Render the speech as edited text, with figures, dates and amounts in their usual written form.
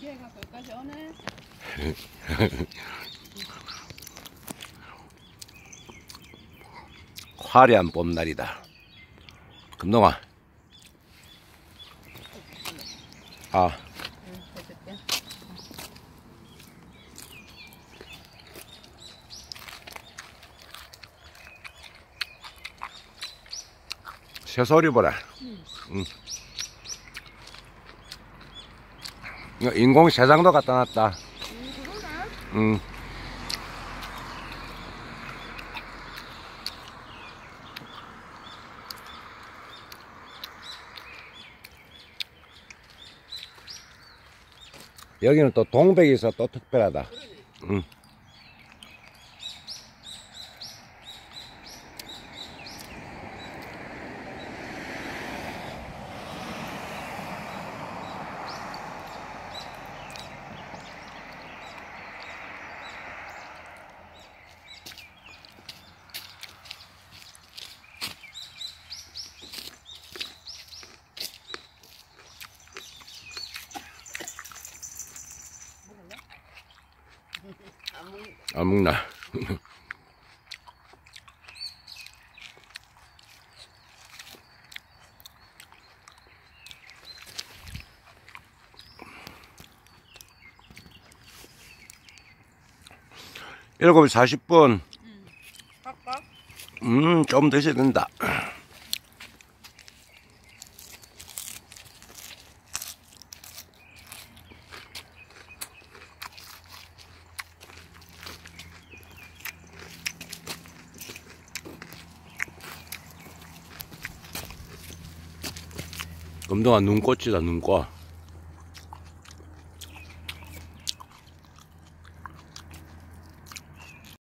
얘가 거기까지 오네. 화려한 봄날이다. 금동아. 아. 해줄게. 새소리 보라. 응. 이거 인공 새장도 갖다 놨다. 그러나? 응. 여기는 또 동백이 있어 또 특별하다. 응. 안 먹나? 일곱 시 40분. 할까? 좀 더 있어야 된다. 금동아 눈꽃이다 눈꽃.